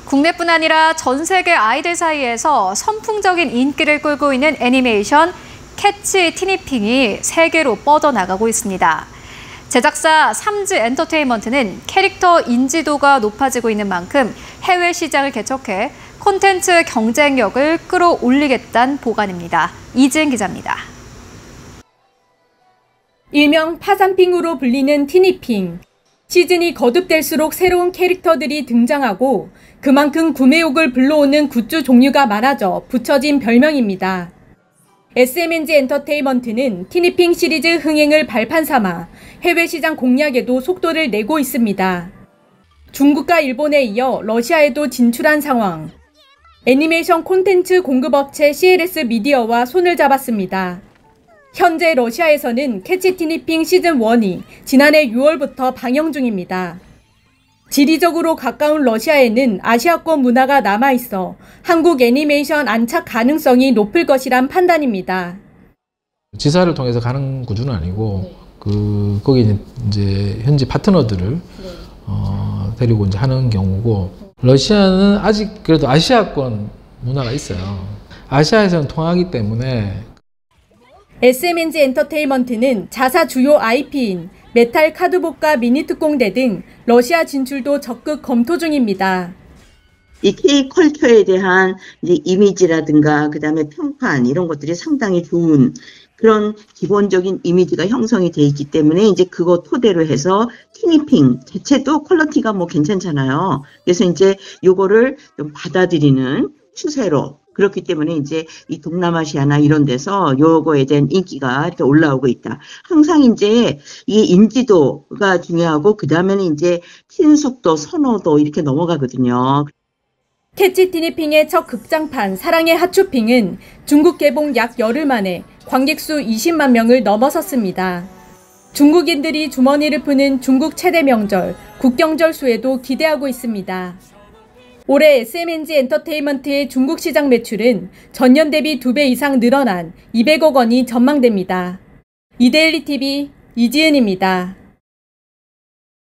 국내뿐 아니라 전 세계 아이들 사이에서 선풍적인 인기를 끌고 있는 애니메이션 캐치 티니핑이 세계로 뻗어나가고 있습니다. 제작사 삼즈 엔터테인먼트는 캐릭터 인지도가 높아지고 있는 만큼 해외 시장을 개척해 콘텐츠 경쟁력을 끌어올리겠다는 보관입니다. 이지은 기자입니다. 일명 파산핑으로 불리는 티니핑. 시즌이 거듭될수록 새로운 캐릭터들이 등장하고 그만큼 구매욕을 불러오는 굿즈 종류가 많아져 붙여진 별명입니다. SMNG 엔터테인먼트는 티니핑 시리즈 흥행을 발판 삼아 해외 시장 공략에도 속도를 내고 있습니다. 중국과 일본에 이어 러시아에도 진출한 상황. 애니메이션 콘텐츠 공급업체 CLS 미디어와 손을 잡았습니다. 현재 러시아에서는 캐치 티니핑 시즌1이 지난해 6월부터 방영 중입니다. 지리적으로 가까운 러시아에는 아시아권 문화가 남아있어 한국 애니메이션 안착 가능성이 높을 것이란 판단입니다. 지사를 통해서 가는 구조는 아니고 거기 이제 현지 파트너들을 데리고 이제 하는 경우고, 러시아는 아직 그래도 아시아권 문화가 있어요. 아시아에서는 통하기 때문에. SMNG 엔터테인먼트는 자사 주요 IP인 메탈 카드복과 미니특공대 등 러시아 진출도 적극 검토 중입니다. 이 K컬처에 대한 이제 이미지라든가 그다음에 평판 이런 것들이 상당히 좋은 그런 기본적인 이미지가 형성이 돼 있기 때문에 이제 그거 토대로 해서 티니핑 자체도 퀄리티가 뭐 괜찮잖아요. 그래서 이제 요거를 좀 받아들이는 추세로, 그렇기 때문에 이제 이 동남아시아나 이런 데서 요거에 대한 인기가 이렇게 올라오고 있다. 항상 이제 이 인지도가 중요하고 그 다음에는 이제 튀는 속도, 선호도 이렇게 넘어가거든요. 캐치 티니핑의 첫 극장판 사랑의 하츄핑은 중국 개봉 약 열흘 만에 관객 수 20만 명을 넘어섰습니다. 중국인들이 주머니를 푸는 중국 최대 명절, 국경절 수에도 기대하고 있습니다. 올해 SMNG 엔터테인먼트의 중국 시장 매출은 전년 대비 2배 이상 늘어난 200억 원이 전망됩니다. 이데일리 TV 이지은입니다.